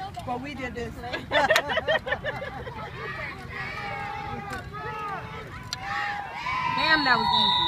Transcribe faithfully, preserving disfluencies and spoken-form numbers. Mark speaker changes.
Speaker 1: But we did this.
Speaker 2: Damn, that was easy.